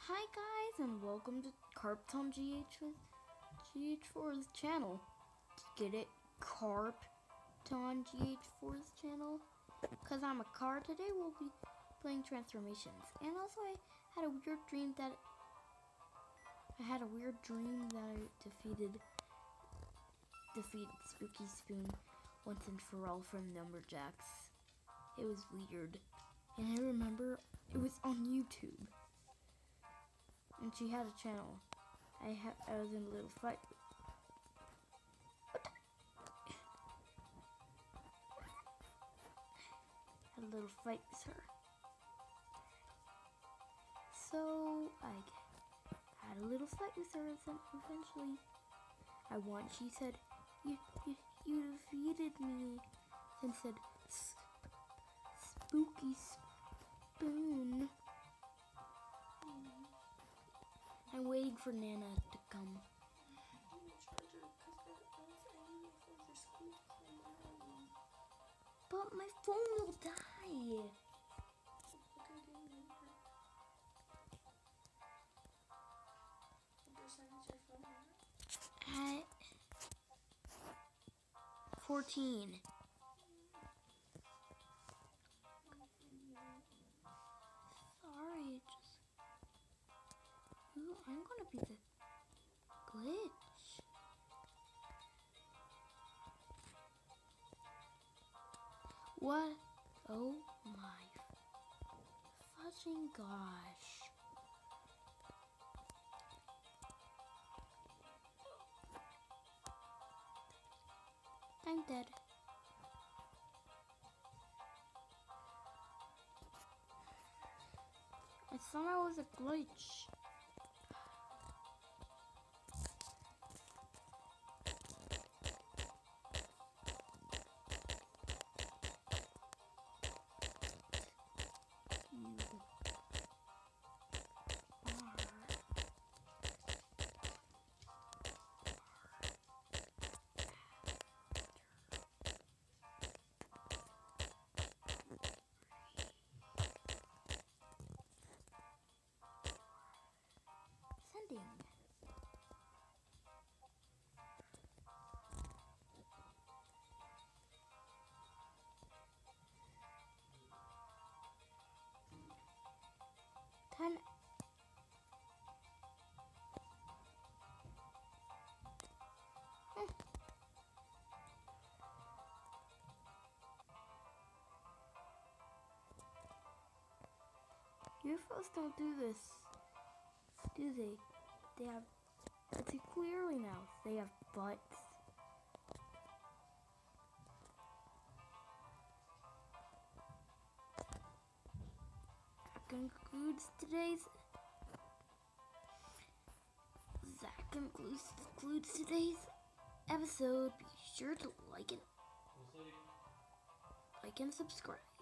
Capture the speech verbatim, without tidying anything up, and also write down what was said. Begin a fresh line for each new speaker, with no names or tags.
Hi guys, and welcome to Carpton G H G H four's channel. Get it? Carpton G H four's channel? Cause I'm a car. Today we'll be playing Transformations. And also I had a weird dream that I had a weird dream that I defeated defeated Spooky Spoon once and for all from Numberjacks. It was weird. And I remember it was on YouTube. And she had a channel. I ha I was in a little fight. Had a little fight with her. So I had a little fight with her, and then eventually I won. She said, "You, you, you defeated me." Then said, "Spooky Spoon." I'm waiting for Nana to come. But my phone will die. At fourteen. Sorry, just Ooh, I'm gonna be the glitch. What? Oh my fudging gosh. I'm dead. I thought I was a glitch. You are sending. Ten. Hmm. U F Os don't do this, do they? They have, it's clearly now, they have butts. That concludes today's, that concludes, concludes today's episode. Be sure to like it, like and subscribe.